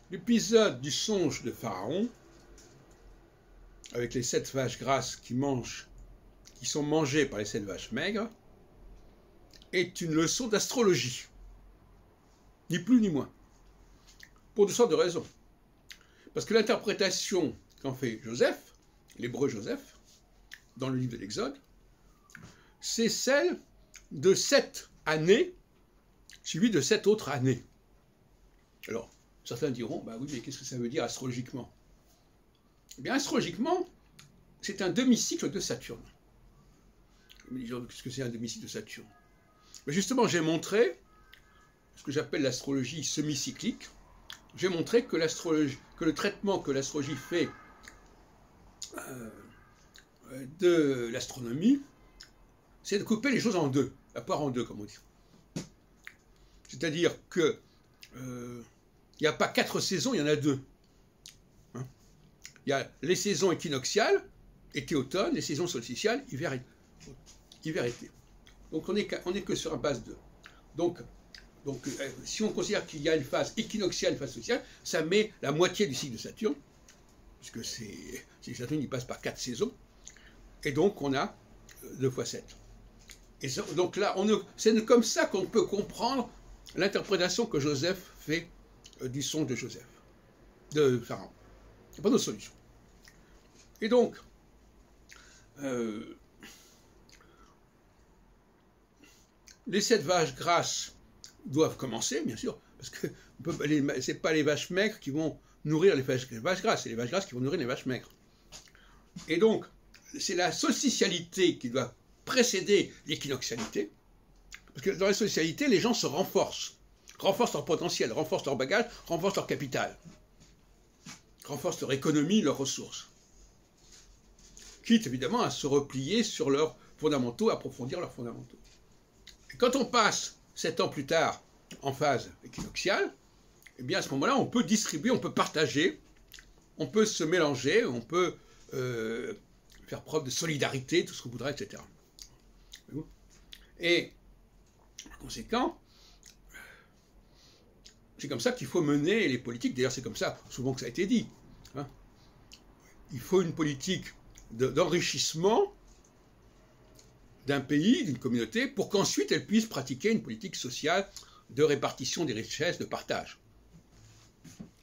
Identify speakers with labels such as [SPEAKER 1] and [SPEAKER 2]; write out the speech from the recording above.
[SPEAKER 1] L'épisode du songe de Pharaon, avec les 7 vaches grasses qui sont mangées par les 7 vaches maigres, est une leçon d'astrologie. Ni plus ni moins. Pour toutes sortes de raisons. Parce que l'interprétation qu'en fait Joseph, l'hébreu Joseph, dans le livre de l'Exode, c'est celle de 7 années, suivie de 7 autres années. Alors, certains diront, bah oui, mais qu'est-ce que ça veut dire astrologiquement? Eh bien, astrologiquement, c'est un demi-cycle de Saturne. Vous me direz, qu'est-ce que c'est un demi-cycle de Saturne? Mais justement, j'ai montré ce que j'appelle l'astrologie semi-cyclique. J'ai montré que le traitement que l'astrologie fait de l'astronomie, c'est de couper les choses en deux, la poire en deux, comme on dit. C'est-à-dire que il n'y a pas 4 saisons, il y en a 2. Hein? Il y a les saisons équinoxiales, été-automne, les saisons solsticiales, hiver-été. Donc on n'est que sur un base 2. Donc si on considère qu'il y a une phase équinoxiale, une phase solsticiale, ça met la moitié du cycle de Saturne, puisque Saturne il passe par 4 saisons, et donc on a 2 fois 7. Et donc là, c'est comme ça qu'on peut comprendre l'interprétation que Joseph fait du songe de Pharaon. Il n'y a pas d'autre solution. Et donc, les 7 vaches grasses doivent commencer, bien sûr, parce que ce n'est pas les vaches maigres qui vont nourrir les vaches grasses, c'est les vaches grasses qui vont nourrir les vaches maigres. Et donc, c'est la solsticialité qui doit précéder l'équinoxialité, parce que dans la solsticialité, les gens se renforcent leur potentiel, renforcent leur bagage, renforcent leur capital, renforcent leur économie, leurs ressources. Quitte évidemment à se replier sur leurs fondamentaux, approfondir leurs fondamentaux. Et quand on passe 7 ans plus tard en phase équinoxiale, eh bien à ce moment-là, on peut distribuer, on peut partager, on peut se mélanger, on peut faire preuve de solidarité, tout ce qu'on voudra, etc. Et par conséquent, c'est comme ça qu'il faut mener les politiques. D'ailleurs, c'est comme ça souvent que ça a été dit. Hein. Il faut une politique d'enrichissement d'un pays, d'une communauté, pour qu'ensuite elle puisse pratiquer une politique sociale de répartition des richesses, de partage.